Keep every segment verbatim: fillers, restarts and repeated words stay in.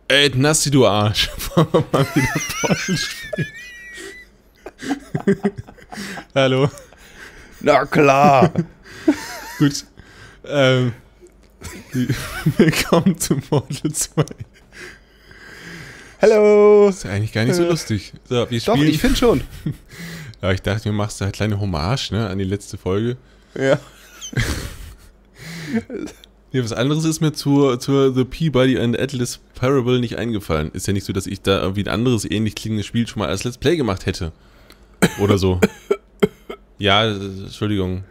Ey, Nassi, du Arsch. Wollen wir mal wieder Portal spielen? Hallo. Na klar. Gut. Ähm, willkommen zu Portal zwei. Hallo. Ist ja eigentlich gar nicht so lustig. So, wir Doch, spielen. ich finde schon. Ja, ich dachte, wir machst da eine kleine Hommage, ne, an die letzte Folge. Ja. Ja, was anderes ist mir zur, zur The Peabody and Atlas Parable nicht eingefallen. Ist ja nicht so, dass ich da irgendwie ein anderes ähnlich klingendes Spiel schon mal als Let's Play gemacht hätte. Oder so. Ja, Entschuldigung.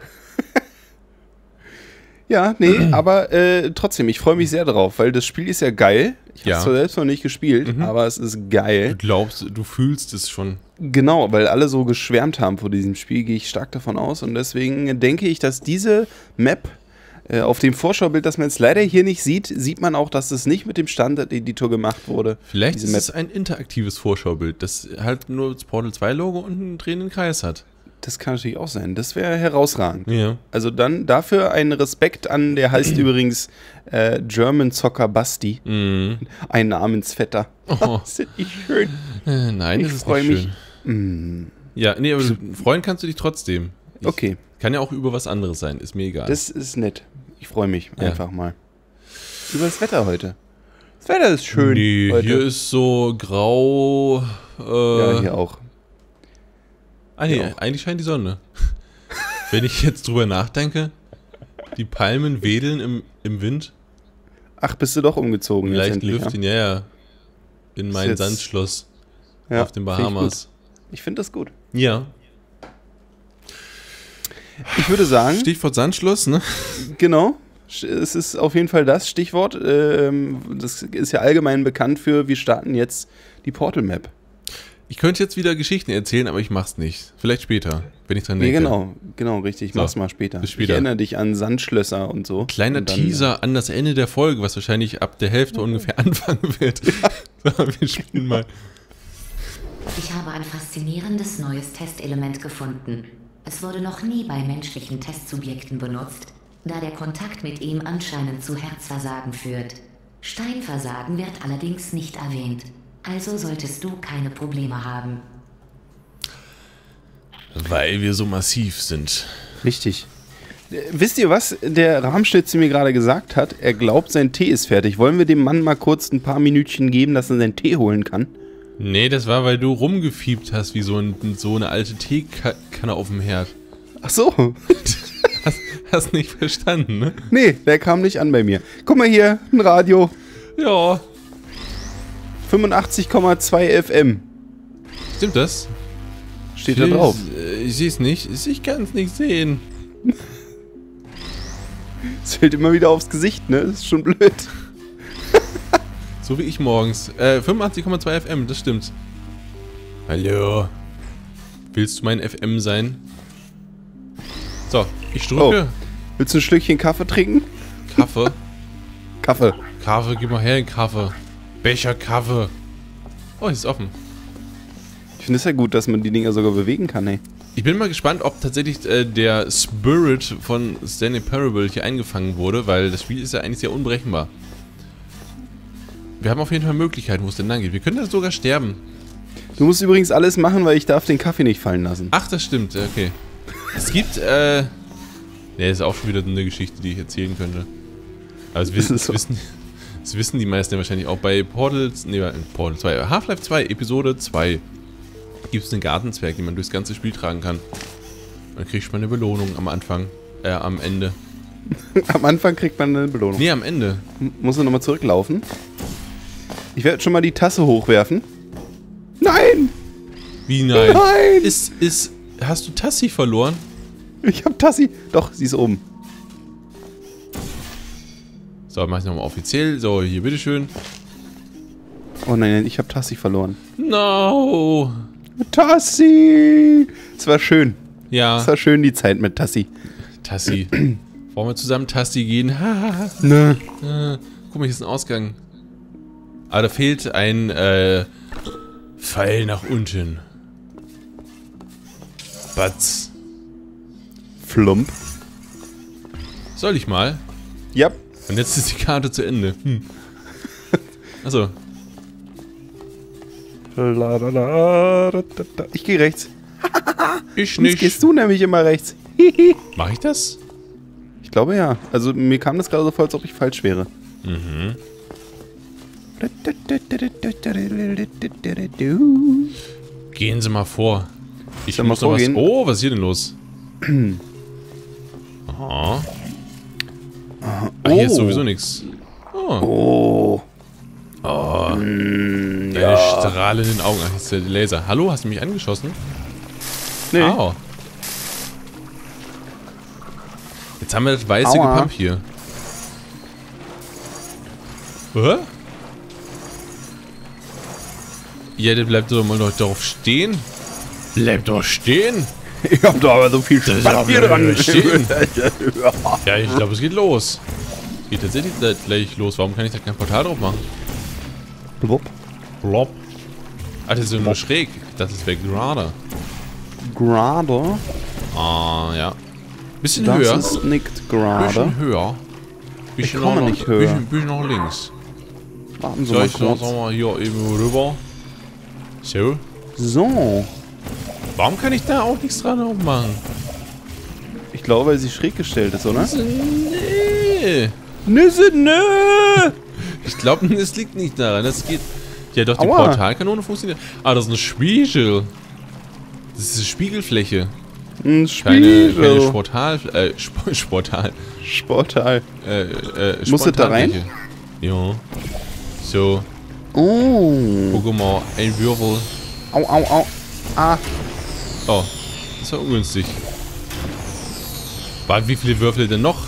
Ja, nee, aber äh, trotzdem, ich freue mich sehr drauf, weil das Spiel ist ja geil. Ich habe es Ja. zwar selbst noch nicht gespielt, Mhm. aber es ist Du geil. glaubst, du fühlst es schon. Genau, weil alle so geschwärmt haben vor diesem Spiel, gehe ich stark davon aus. Und deswegen denke ich, dass diese Map äh, auf dem Vorschaubild, das man jetzt leider hier nicht sieht, sieht man auch, dass es nicht mit dem Standard-Editor gemacht wurde. Vielleicht Diese ist Map. es ein interaktives Vorschaubild, das halt nur das Portal zwei Logo und einen drehenden Kreis hat. Das kann natürlich auch sein. Das wäre herausragend. Ja. Also dann dafür einen Respekt an, der heißt übrigens äh, German Zocker Basti. Mhm. Ein Namensvetter. Oh. Das ist nicht schön. Äh, Nein, Ich das ist freu nicht mich. schön. Mm, Ja, nee, aber freuen kannst du dich trotzdem. Ich, Okay, Kann ja auch über was anderes sein, ist mir egal. das ist nett. Ich freue mich Ja. einfach mal. Über das Wetter heute. Das Wetter ist schön nee, heute. hier ist so grau. Äh, ja, hier auch. Ah nee, hier auch. eigentlich scheint die Sonne. Wenn ich jetzt drüber nachdenke, die Palmen wedeln im, im Wind, Ach, bist du doch umgezogen jetzt leicht endlich, lüften, ja, ja. In mein jetzt- Sandschloss ja? auf den find ich Bahamas. gut. Ich finde das gut. Ja. Ich würde sagen, Stichwort Sandschloss, ne? genau, es ist auf jeden Fall das Stichwort. Ähm, das ist ja allgemein bekannt für, wir starten jetzt die Portal Map. Ich könnte jetzt wieder Geschichten erzählen, aber ich mach's nicht. Vielleicht später, wenn ich dran Nee, denke. genau, genau, richtig. So, Mach's mal später. bis später. Ich erinnere dich an Sandschlösser und so. Kleiner und dann, Teaser an das Ende der Folge, was wahrscheinlich ab der Hälfte ungefähr anfangen wird. So, wir spielen mal. Ich habe ein faszinierendes neues Testelement gefunden. Es wurde noch nie bei menschlichen Testsubjekten benutzt, da der Kontakt mit ihm anscheinend zu Herzversagen führt. Steinversagen wird allerdings nicht erwähnt. Also solltest du keine Probleme haben. Weil wir so massiv sind. Richtig. Äh, Wisst ihr, was der Rahmschnitzel mir gerade gesagt hat? Er glaubt, sein Tee ist fertig. Wollen wir dem Mann mal kurz ein paar Minütchen geben, dass er seinen Tee holen kann? Nee, das war, weil du rumgefiebt hast, wie so, ein, so eine alte Teekanne auf dem Herd. Ach so. Hast, hast nicht verstanden, ne? Nee, der kam nicht an bei mir. Guck mal hier, ein Radio. Ja. fünfundachtzig Komma zwei F M. Stimmt das? Steht da drauf. Ich, ich sehe es nicht. Ich kann es nicht sehen. Es fällt immer wieder aufs Gesicht, ne? Das ist schon blöd. So wie ich morgens. Äh, fünfundachtzig Komma zwei F M, das stimmt. Hallo. Willst du mein F M sein? So, ich drücke. Willst du ein Schlückchen Kaffee trinken? Kaffee. Kaffee. Kaffee, gib mal her den Kaffee. Becher Kaffee. Oh, ist offen. Ich finde es ja gut, dass man die Dinger sogar bewegen kann, ey. Ich bin mal gespannt, ob tatsächlich äh, der Spirit von Stanley Parable hier eingefangen wurde, weil das Spiel ist ja eigentlich sehr unberechenbar. Wir haben auf jeden Fall Möglichkeiten, wo es denn lang geht. Wir können da sogar sterben. Du musst übrigens alles machen, weil ich darf den Kaffee nicht fallen lassen. Ach, das stimmt, okay. Es gibt, äh... Ne, das ist auch schon wieder eine Geschichte, die ich erzählen könnte. Aber das wissen, Ist es so? das wissen, das wissen die meisten ja wahrscheinlich auch bei Portals... Ne, Portal zwei. Half-Life zwei, Episode zwei. Gibt es einen Gartenzwerg, den man durchs ganze Spiel tragen kann. Dann kriegst du mal eine Belohnung am Anfang. Äh, am Ende. Am Anfang kriegt man eine Belohnung. Nee, am Ende. M- Muss er nochmal zurücklaufen? Ich werde schon mal die Tasse hochwerfen. Nein! Wie nein? Nein! Ist, ist... Hast du Tassi verloren? Ich hab Tassi. Doch, sie ist oben. So, mach ich nochmal offiziell. So, hier, bitteschön. Oh nein, nein, ich hab Tassi verloren. No! Tassi! Es war schön. Es Ja, war schön, die Zeit mit Tassi. Tassi. Wollen wir zusammen Tassi gehen? Haha. Nö. Äh, guck mal, hier ist ein Ausgang. Aber da fehlt ein äh, Pfeil nach unten. Batz. Flump. Soll ich mal? Ja. Und jetzt ist die Karte zu Ende. Hm. Achso. Ich gehe rechts. Ich Jetzt nicht. gehst du nämlich immer rechts. Mach ich das? Ich glaube ja. Also mir kam das gerade so vor, als ob ich falsch wäre. Mhm. Gehen Sie mal vor. Ich Soll mal muss noch was... vorgehen? Oh, was ist hier denn los? Aha. Ah, hier ist Oh. sowieso nichts. Oh. Oh. Oh. Mm, Deine ja. strahlenden Augen. Ach, jetzt ist der Laser. Hallo, hast du mich angeschossen? Nee. Au. Jetzt haben wir das weiße Aua. Gepump hier. Hä? Ja, der bleibt doch mal noch drauf stehen. Bleibt doch stehen. Ich hab da aber so viel Das Spaß darf hier ja dran. nicht stehen. Ja, ich glaube, es geht los. Geht tatsächlich gleich los. Warum kann ich da kein Portal drauf machen? Blop. Blop. Ah, das ist ja nur schräg. Das ist weg gerade. Gerade. Ah, ja. Bisschen Das höher. ist nicht gerade. Bisschen höher. Bisschen komme nach, nicht höher. Bisschen, bisschen nach links. Warten Sie So, mal ich sag kurz. mal hier eben rüber. So. So. Warum kann ich da auch nichts dran machen? Ich glaube, weil sie schräg gestellt ist, oder? Nee. Nüsse, nö! Ich glaube, es liegt nicht daran. Das geht. Ja, doch, die Aua. Portalkanone funktioniert. Ah, das ist ein Spiegel. Das ist eine Spiegelfläche. Ein Keine, Spiegel. keine Sportal. Äh, Sp Sportal. Sportal. Äh, äh, Muss das da rein? Spontanfläche. Ja. So. Oh. Guck mal, ein Würfel. Au, au, au. Ah. Oh, das war ungünstig. Warte, wie viele Würfel denn noch?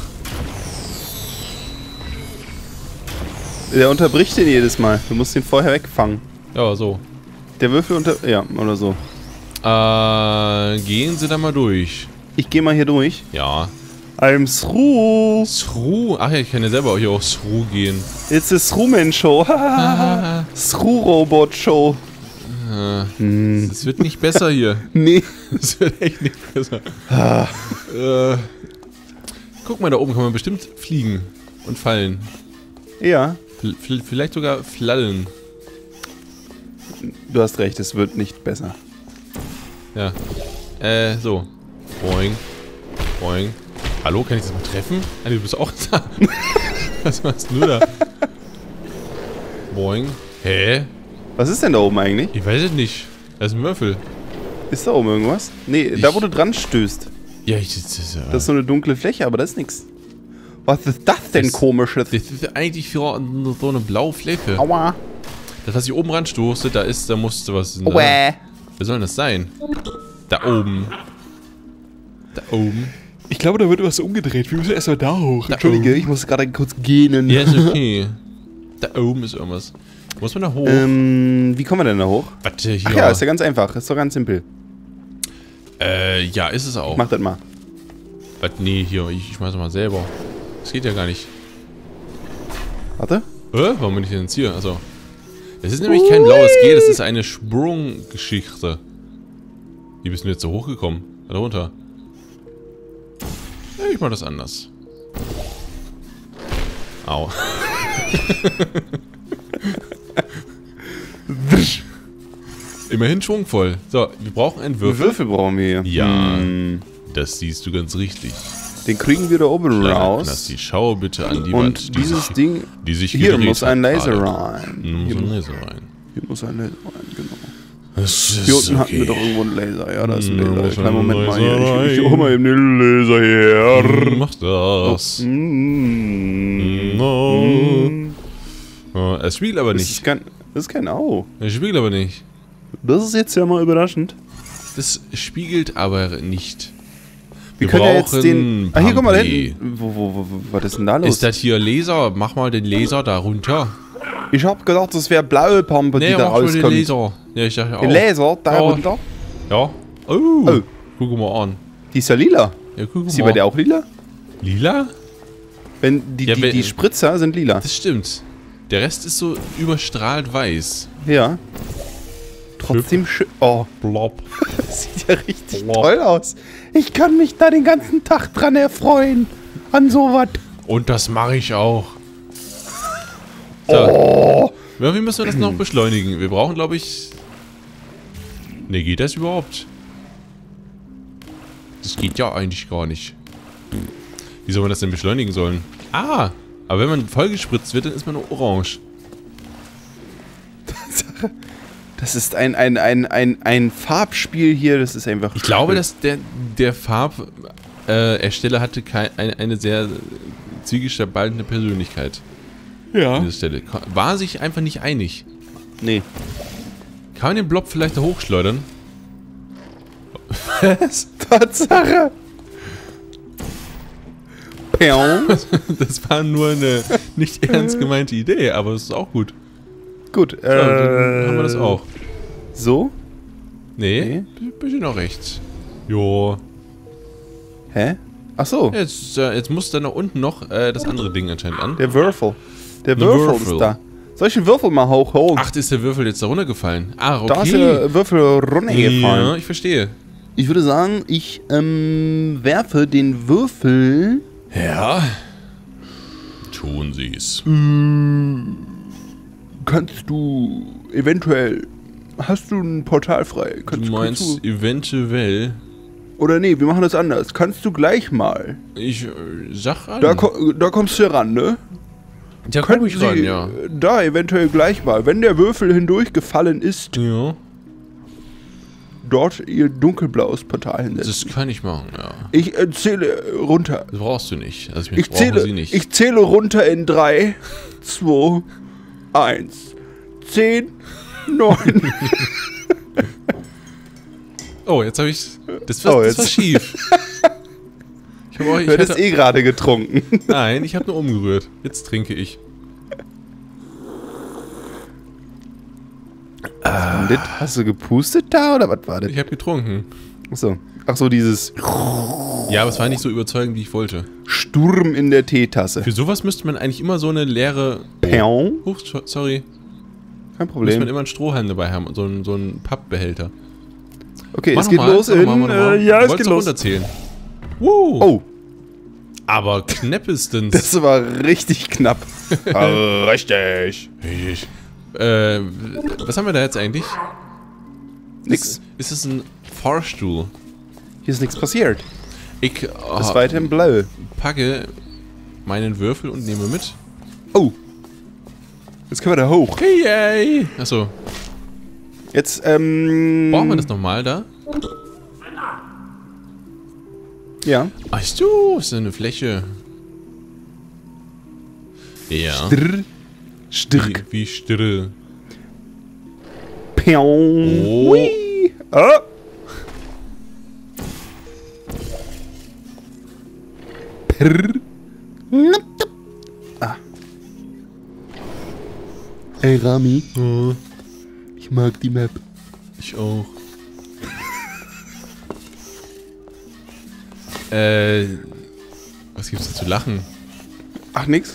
Der unterbricht den jedes Mal. Du musst ihn vorher wegfangen. Ja, so. Der Würfel unter... Ja, oder so. Äh, gehen Sie da mal durch. Ich gehe mal hier durch. Ja. I'm through. Sru. Ach ja, ich kann ja selber auch hier auch Sru gehen. It's a Thruman-Show. Thru-Robot-Show. Äh, Es wird nicht besser hier. Nee. Es wird echt nicht besser. äh, guck mal, da oben kann man bestimmt fliegen und fallen. Ja, V vielleicht sogar flallen. du hast recht, es wird nicht besser. Ja. Äh, so. Boing. Boing. Hallo, kann ich das mal treffen? Ah, du bist auch da. Was machst du da? Boing. Hä? Was ist denn da oben eigentlich? Ich weiß es nicht. Das ist ein Würfel. Ist da oben irgendwas? Nee, Ich- da wo du dran stößt. Ja, ich... Das ist, Das ist so eine dunkle Fläche, aber das ist nix. Was ist das denn Das- komisches? das ist eigentlich für so eine blaue Fläche. Aua. Das, was ich oben ranstoße, da ist, da musste was... Ne? Aua. Wer soll denn das sein? Da oben. Da oben. Ich glaube, da wird was umgedreht. Wir müssen erstmal da hoch. Da Entschuldige, oben. ich muss gerade kurz gähnen. Ja, ist okay. Da oben ist irgendwas. Muss man da hoch? Ähm, wie kommen wir denn da hoch? Warte, hier. Ach ja, ist ja ganz einfach. Ist doch ganz simpel. Äh, ja, ist es auch. Mach das mal. Warte, nee, hier, ich, ich mach's mal selber. Das geht ja gar nicht. Warte. Hä? Warum bin ich denn jetzt hier? Also. Das ist nämlich kein blaues G, das ist eine Sprunggeschichte. Wie bist du jetzt so hochgekommen? Da runter. Ja, ich mach das anders. Au. Immerhin schwungvoll. So, wir brauchen einen Würfel. Würfel brauchen wir hier. Ja. Hm, Das siehst du ganz richtig. den kriegen wir da oben Kleiner raus. Knasti, schau bitte an die Wand. Und die dieses sich, Ding... die sich Hier gedreht muss hat ein Laser gerade. rein. Hier muss Hier ein muss, Laser rein. hier muss ein Laser rein, genau. Das ist Hier unten hatten okay. wir doch irgendwo einen Laser. Ja, da ist ein Da Laser. muss Kleinen ein Moment mal Laser hier. Ich, ich rein. hol mal eben den Laser her. Mach das. Mm. No. Oh, es spiegelt aber Das nicht. ist kein, das ist kein Au. Es spiegelt aber nicht. Das ist jetzt ja mal überraschend. Das spiegelt aber nicht. Wir, Wir können ja jetzt brauchen den... Ah, hier, guck mal da Pampi. hinten. Wo, wo, wo, wo, was ist denn da los? Ist das hier Laser? Mach mal den Laser da runter. Ich hab gedacht, das wäre blaue Pampe, Nee, die da mach mal den rauskommt. Laser. Ja, ich dachte auch. Den Laser, da Ja. runter. Ja. Oh. Oh. Guck mal an. Die ist ja lila. Ja, guck Ist die mal. bei dir auch lila? Lila? Wenn die, Ja, die, wenn- die Spritzer sind lila. Das stimmt. Der Rest ist so überstrahlt weiß. Ja. Trotzdem schön. Oh, Blob. das sieht ja richtig Wow. toll aus. Ich kann mich da den ganzen Tag dran erfreuen. An sowas. Und das mache ich auch. So. Oh. Ja, wie müssen wir das noch beschleunigen? Wir brauchen, glaube ich... Ne, geht das überhaupt? Das geht ja eigentlich gar nicht. Wie soll man das denn beschleunigen sollen? Ah! Aber wenn man vollgespritzt wird, dann ist man nur orange. Das ist ein, ein, ein, ein, ein Farbspiel hier, das ist einfach... Ich glaube, dass der, der Farbersteller äh, hatte kein, eine, eine sehr zwiegespaltene Persönlichkeit. Ja. An dieser Stelle. War sich einfach nicht einig. Nee. Kann man den Blob vielleicht da hochschleudern? Was? Tatsache! Das war nur eine nicht ernst gemeinte Idee, aber es ist auch gut. Gut, äh... Ja, dann haben wir das auch. So? Nee, nee. Bisschen nach rechts. Jo. Hä? Ach so. Jetzt, äh, jetzt muss da nach unten noch äh, das andere Ding anscheinend an. Der Würfel. Der Der Würfel, Würfel. ist da. Soll ich den Würfel mal hochholen? Ach, ist der Würfel jetzt da runtergefallen? Ah, okay. Da ist der Würfel runtergefallen. Ja, ich verstehe. Ich würde sagen, ich ähm, werfe den Würfel... Ja. Tun Sie es. Kannst du eventuell... Hast du ein Portal frei? Kannst, Du meinst kannst du, eventuell... oder nee, wir machen das anders. Kannst du gleich mal... Ich äh, sag an. Da, ko da kommst du ran, ne? ja, komm Können ich ran, Sie ja. da eventuell gleich mal, wenn der Würfel hindurchgefallen ist, Ja, dort ihr dunkelblaues Portal hinsetzen. das kann ich machen, ja. Ich äh, zähle runter. Das brauchst du nicht. Also ich, Ich brauche zähle, sie nicht. ich zähle runter in drei, zwei, eins, zehn, neun. Oh, jetzt habe ich... Das war, Oh, das war jetzt. schief. Ich hab auch, ich Du hättest hätte, eh gerade getrunken. nein, ich habe nur umgerührt. Jetzt trinke ich. Ah. Das, hast du gepustet da oder was war das? Ich habe getrunken. Achso. Ach so, dieses Ja, aber es war nicht so überzeugend, wie ich wollte. Sturm in der Teetasse. Für sowas müsste man eigentlich immer so eine leere... Pion. Oh, sorry. Kein Müsste man Problem. immer einen Strohhalm dabei haben und so einen, so einen Pappbehälter. Okay, Mach es noch geht mal, los mach in... noch mal, mach noch mal. Äh, ja, Du es wolltest geht doch los. runterzählen. Woo. Oh, Aber knappestens. das war richtig knapp. Richtig. Richtig. Äh, was haben wir da jetzt eigentlich? Nix. Ist, ist es ein Fahrstuhl? Hier ist nichts passiert. Ich Das ist äh, weiter im Blau. packe meinen Würfel und nehme mit. Oh. Jetzt können wir da hoch. Yay! Achso. Jetzt, ähm... Brauchen wir das nochmal da? Ja. Ach so, ist eine Fläche. Ja. Strr. Stirk. Wie, wie Stirre. Pion. Oh. Hui. Ah. Prr. Ah. Ey, Rami. Ich mag die Map. Ich auch. äh. Was gibt's da zu lachen? Ach, nix.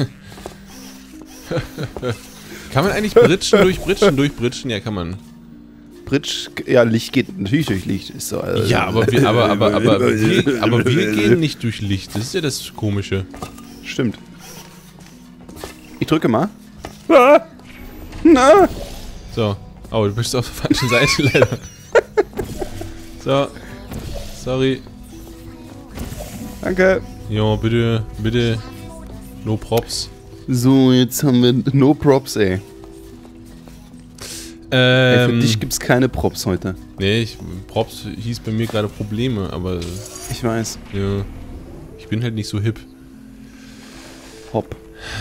Kann man eigentlich britschen durch Britschen durch Britschen? Ja, kann man. Bridge, ja, Licht geht natürlich durch Licht. Ist so, äh, Ja, aber wir, aber, aber, aber, wir, aber wir gehen nicht durch Licht. Das ist ja das Komische. Stimmt. Ich drücke mal. Ah. Na. So. Oh, du bist auf der falschen Seite leider. So. Sorry. Danke. Jo, bitte, bitte. No props. So, jetzt haben wir no Props, ey. Ey, für Ähm, dich gibt's keine Props heute. nee, ich, Props hieß bei mir gerade Probleme, aber Ich weiß. ja, ich bin halt nicht so hip. Hopp.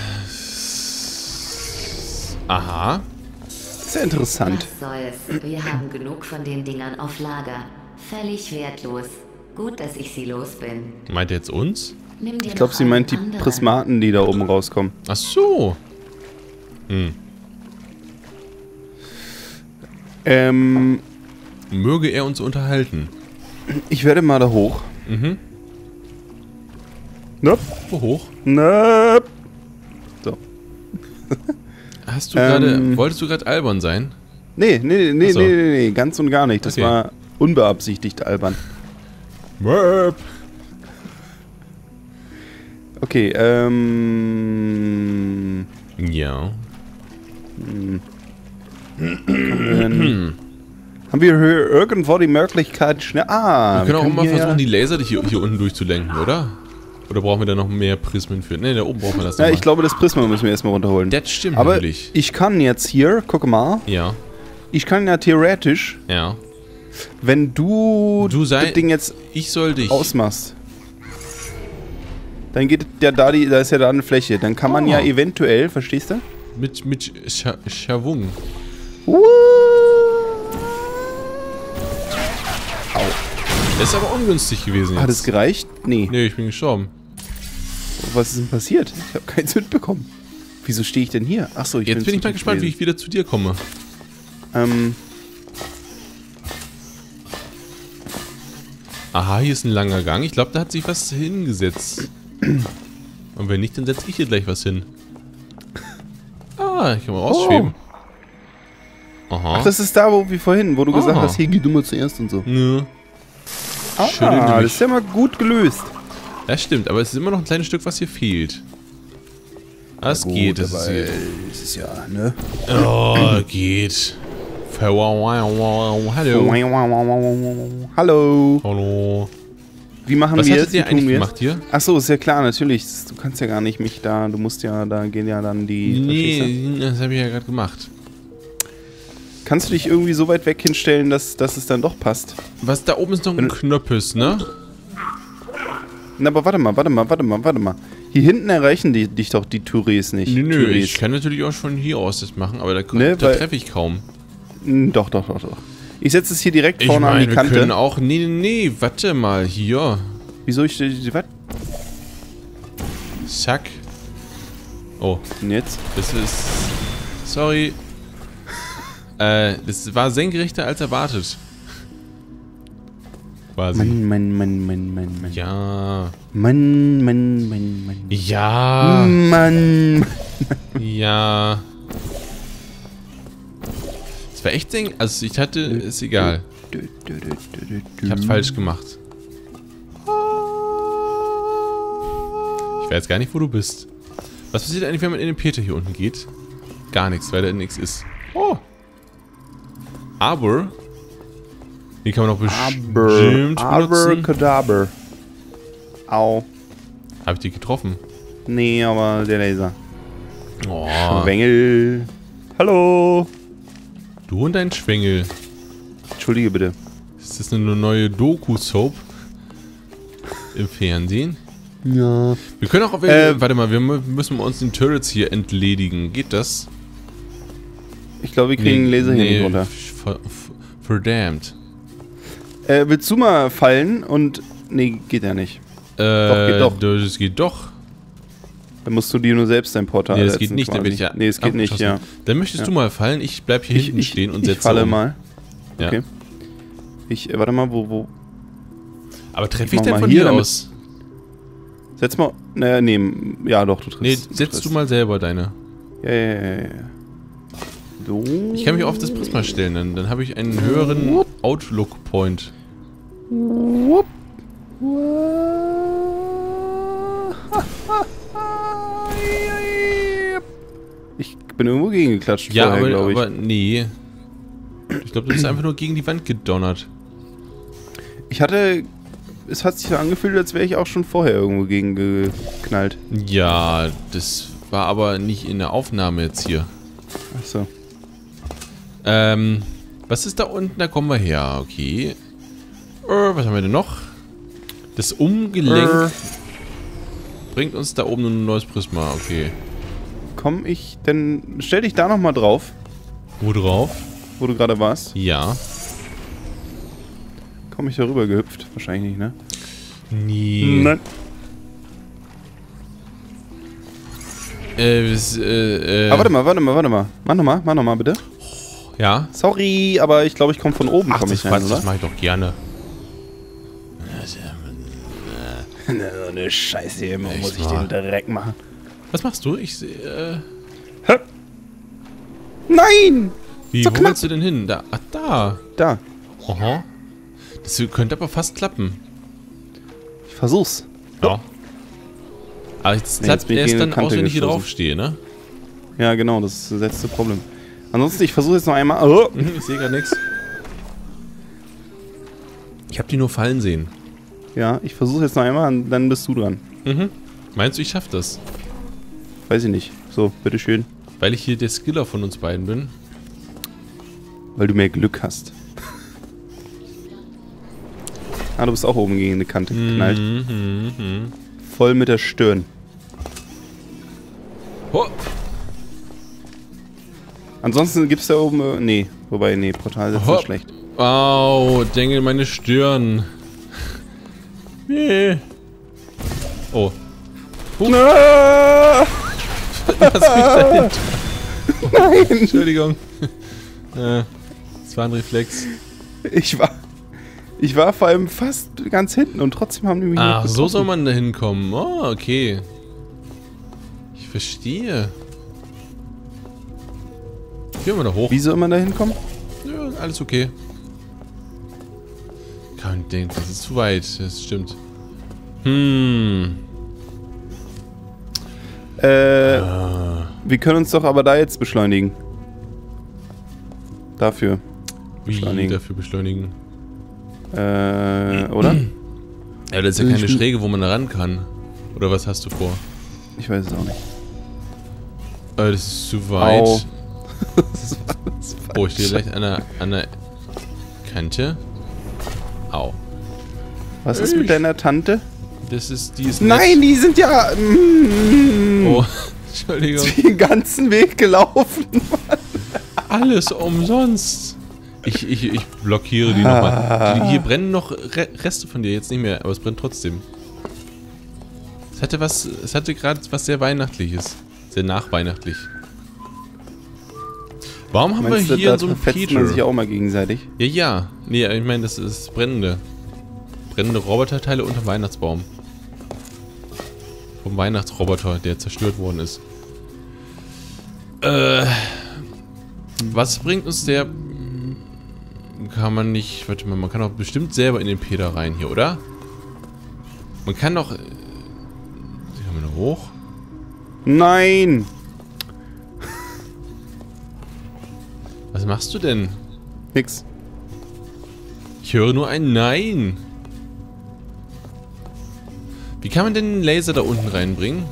Aha. Sehr interessant. Was soll's? Wir haben genug von den Dingern auf Lager. Völlig wertlos. Gut, dass ich sie los bin. Meint er jetzt uns? Nimm dir Ich glaube, noch sie meint die einen anderen. Prismaten, die da oben rauskommen. Ach so. Hm. Ähm, Möge er uns unterhalten. ich werde mal da hoch. Mhm. Nope. Wo hoch? Nope. So. Hast du Ähm. gerade, wolltest du gerade albern sein? Nee, nee, nee, Ach so. nee, nee, nee, ganz und gar nicht. Das Okay. war unbeabsichtigt albern. Möp. Okay, ähm... Ja. Können Haben wir hier irgendwo die Möglichkeit schnell... Ah, Wir können auch können mal hier- versuchen, die Laser hier, hier unten durchzulenken, oder? Oder brauchen wir da noch mehr Prismen für? Ne, da oben brauchen wir das Ja, noch ich glaube, das Prisma müssen wir erstmal runterholen. Das stimmt Aber natürlich. ich kann jetzt hier, guck mal, Ja, ich kann ja theoretisch, ja. wenn du, Du sei- das Ding jetzt Ich soll dich... ausmachst, dann geht ja da, die, da ist ja da eine Fläche. Dann kann man Oh. ja eventuell, verstehst du? Mit, mit Scha Schavung. Uh. Das ist aber ungünstig gewesen jetzt. Hat es gereicht? Nee. Nee, ich bin gestorben. Was ist denn passiert? Ich habe keins mitbekommen. Wieso stehe ich denn hier? Achso, ich Jetzt bin ich zu mal tief gespannt, wie gewesen. ich wieder zu dir komme. Ähm, Aha, hier ist ein langer Gang. Ich glaube, da hat sich was hingesetzt. Und wenn nicht, dann setze ich hier gleich was hin. Ah, ich kann mal ausschweben. Aha. ach, das ist da, wo wie vorhin, wo du gesagt Ah. hast, hier geh du mal zuerst und so. Nö. Ah, Schön durch. das ist ja mal gut gelöst. Das stimmt, aber es ist immer noch ein kleines Stück, was hier fehlt. Das geht. Das ist hier. es ist ja, ne? Oh, geht. Hallo. Hallo. Hallo. Wie machen Was wir hattet jetzt? ihr Wie tun eigentlich wir gemacht hier? Achso, ist ja klar, natürlich. Du kannst ja gar nicht mich da, du musst ja, da gehen ja dann die... verstehst Nee, das habe ich ja gerade gemacht. du? Kannst du dich irgendwie so weit weg hinstellen, dass, dass es dann doch passt? Was da oben ist noch ein Wenn- Knöppels, ne? Na, aber warte mal, warte mal, warte mal, warte mal. Hier hinten erreichen die, dich doch die Tourés nicht. Nö, nö, Tourés. ich kann natürlich auch von hier aus das machen, aber da, Ne, da weil- treffe ich kaum. Hm, Doch, doch, doch, doch. Ich setze es hier direkt Ich vorne an meine, die wir Kante. können auch... Nee, nee, nee, warte mal, hier. Wieso ich... Was Zack. Oh, denn jetzt? das ist... Sorry. äh, das war senkrechter als erwartet. Quasi. Mann, Mann, Mann, Mann, Mann, Mann. Ja. Mann, Mann, Mann, Mann. Ja. Mann. Ja. Es war echt senk... Also ich hatte... Ist egal. Ich hab's falsch gemacht. Ich weiß gar nicht, wo du bist. Was passiert eigentlich, wenn man in den Peter hier unten geht? Gar nichts, weil da nichts ist. Oh. Aber... Die kann man doch bestimmt benutzen. Abracadabra. Au. Hab ich die getroffen? Nee, aber der Laser. Oh. Schwengel. Hallo. Du und dein Schwengel. Entschuldige bitte. Ist das eine neue Doku-Soap? Im Fernsehen? Ja. Wir können auch... Äh, warte mal, wir mü- müssen uns den Turrets hier entledigen. Geht das? Ich glaube, wir kriegen den Laser hier nicht runter. ver- f- Verdammt. Äh, willst du mal fallen und... Nee, geht ja nicht. Äh, geht doch. Das geht doch. Dann musst du dir nur selbst dein Portal Nee, das setzen, geht nicht. Dann quasi. bin ich ja Nee, es geht nicht, ja. abgeschossen. Dann möchtest Ja. du mal fallen. Ich bleib hier Ich, hinten ich, stehen und ich setze falle um. mal. Ja. Okay. Ich, äh, warte mal, wo, wo... Aber treffe Ich ich mach denn mal von hier, hier damit- aus? Setz mal... Naja, nee, ja doch, du triffst. Nee, du setzt triffst. du mal selber deine. Ja, ja, ja, ja. So. Ich kann mich auf das Prisma stellen, dann, dann habe ich einen höheren Outlook-Point. Wupp. Ich bin irgendwo gegengeklatscht Ja, vorher, aber, glaube ich. aber nee. Ich glaube, du bist einfach nur gegen die Wand gedonnert. Ich hatte... Es hat sich so angefühlt, als wäre ich auch schon vorher irgendwo gegen geknallt. Ja, das war aber nicht in der Aufnahme jetzt hier. Achso. Ähm, was ist da unten? Da kommen wir her, okay. Äh, was haben wir denn noch? Das Umgelenk Äh. bringt uns da oben ein neues Prisma, okay. Komm ich denn... Stell dich da nochmal drauf, Wo drauf? wo du gerade warst. Ja. Komm ich da rüber gehüpft? Wahrscheinlich nicht, ne? Nee. Nein. Äh, es, äh, äh. Ah, warte mal, warte mal, warte mal. Mach nochmal, mach nochmal bitte. Ja? Sorry, aber ich glaube, ich komme von oben, Ach, komm das, ich rein, was, das oder? mache ich doch gerne. Na, so eine Scheiße hier, immer Echt muss ich mal. den Dreck machen. Was machst du? Ich sehe, äh... Hä? Nein! Wie, So wo knapp. willst du denn hin? Da, ach, da. Da, Aha. Das könnte aber fast klappen. ich versuch's. Ja. Aber es Nee, klappt jetzt bin ich erst gegen dann eine Kante aus, wenn ich hier gestoßen. drauf stehe, ne? Ja, genau, das ist das letzte Problem. Ansonsten, ich versuche jetzt noch einmal... Oh, Ich sehe gar nichts. habe die nur fallen sehen. Ja, ich versuche jetzt noch einmal und dann bist du dran. Mhm. Meinst du, ich schaff das? Weiß ich nicht. So, bitteschön. Weil ich hier der Skiller von uns beiden bin. Weil du mehr Glück hast. Ah, du bist auch oben gegen eine Kante geknallt. Mhm, mhm. Voll mit der Stirn. Oh. Ansonsten gibt's da oben... Äh, nee, wobei, nee, Portal ist Hopp. schlecht. Au, denke meine Stirn. Nee. Oh. Huch. Ah! Lass mich da hin. Nein! Entschuldigung. äh, das war ein Reflex. Ich war... Ich war vor allem fast ganz hinten und trotzdem haben die mich Ach, nicht so soll getroffen. man da hinkommen. Oh, okay. Ich verstehe. Gehen wir da hoch. Wie soll man da hinkommen? Ja, alles okay. Kann denken, das ist zu weit. Das stimmt. Hm. Äh, Ah. wir können uns doch aber da jetzt beschleunigen. Dafür. Wie Beschleunigen. dafür beschleunigen? Äh, oder? Ja, das ist ja keine Schräge, wo man da ran kann. Oder was hast du vor? Ich weiß es auch nicht. Äh, das ist zu weit. Au. Oh, ich stehe gleich an der, an der Kante. Au. Was ist mit deiner Tante? Das ist, die ist Nein, nett. die sind ja mm, Oh, Entschuldigung. den ganzen Weg gelaufen. Alles umsonst. Ich, ich, ich blockiere die nochmal. Hier brennen noch Re Reste von dir, jetzt nicht mehr, aber es brennt trotzdem. Es hatte was, es hatte gerade was sehr Weihnachtliches. Sehr nachweihnachtlich. Warum haben Meinst wir du, hier da so einen verfetzt man sich Peter? auch mal gegenseitig? Ja, ja. Nee, ich meine, das ist brennende. Brennende Roboterteile unter dem Weihnachtsbaum. Vom Weihnachtsroboter, der zerstört worden ist. Äh. Was bringt uns der... Kann man nicht... Warte mal, man kann doch bestimmt selber in den Peter rein hier, oder? Man kann doch... Kann man da hoch? Nein! Was machst du denn? Nix. Ich höre nur ein Nein. Wie kann man denn den Laser da unten reinbringen?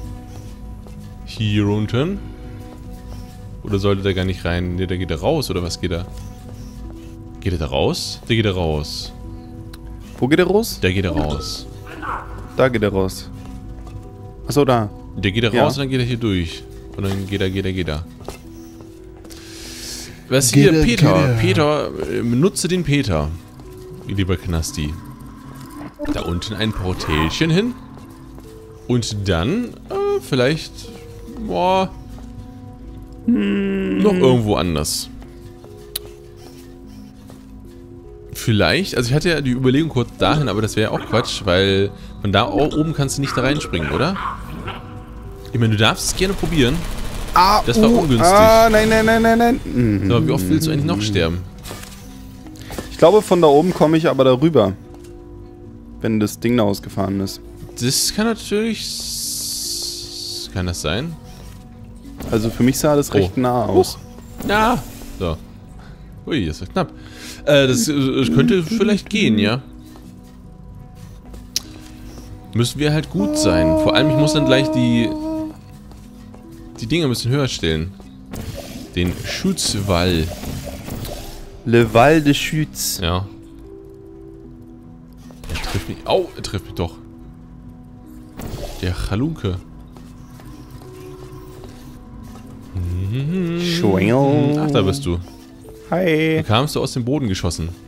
Hier unten? Oder sollte der gar nicht rein? Ne, der geht da raus, oder was geht da? Geht er da raus? Der geht da raus. Wo geht er raus? Der geht da raus. Da geht er raus. Achso, da. Der geht da Ja. raus und dann geht er hier durch. Und dann geht er, geht er, geht er. Was Geht hier? er, Peter. geht er. Peter, äh, nutze den Peter. Lieber Knasti. Da unten ein Portälchen hin. Und dann, äh, vielleicht, boah, Hm. noch irgendwo anders. Vielleicht, also ich hatte ja die Überlegung kurz dahin, aber das wäre auch Quatsch, weil von da oben kannst du nicht da reinspringen, oder? Ich meine, du darfst es gerne probieren. Ah, Das war ungünstig. Ah, nein, nein, nein, nein, nein. Mhm. Aber wie oft willst du eigentlich noch sterben? Ich glaube, von da oben komme ich aber darüber. Wenn das Ding da ausgefahren ist. Das kann natürlich... Kann das sein? Also für mich sah das Oh. recht nah aus. Ja. So. Ui, das war knapp. Äh, das, das könnte vielleicht gehen, ja. Müssen wir halt gut sein. Vor allem, ich muss dann gleich die... Die Dinger ein bisschen höher stellen. Den Schutzwall. Le Val de Chutes. Ja. Er trifft mich. Au, er trifft mich doch. Der Halunke. Schwingel. Ach, da bist du. Hi. Du kamst du aus dem Boden geschossen.